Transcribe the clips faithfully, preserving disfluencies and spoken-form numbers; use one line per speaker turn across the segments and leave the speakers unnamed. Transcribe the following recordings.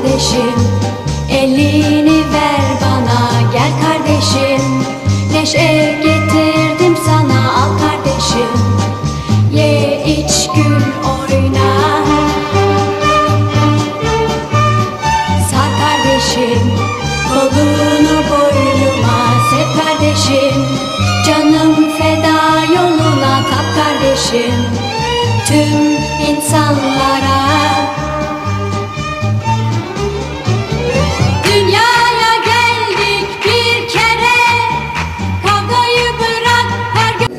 kardeşim, elini ver bana, gel kardeşim. Neşe getirdim sana, al kardeşim. Ye, iç, gül, oyna. Sar kardeşim, kolunu boynuma sev kardeşim. Canım feda yoluna, tap kardeşim. Tüm insanlara dünyaya geldik bir kere, kavgayı bırak her gün.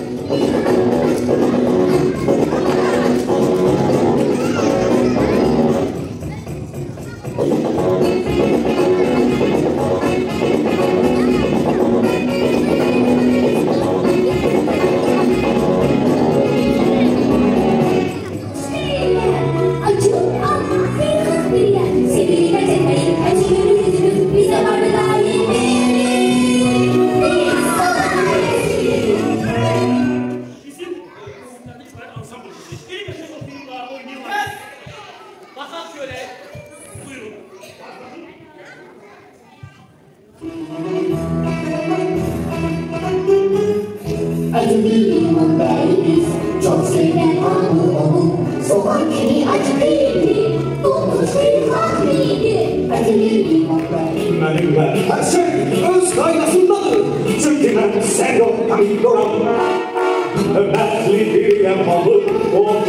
Acı bir limon veririz, çok seven anı onun. Soğan kimi acı değildi, bulmuş bir tatlıydı. Acı bir limon veririz.
Benim ben her şey öz kaynasındadır. Çünkü ben sen yok kamilloram. Ömerli bir yapmalı, o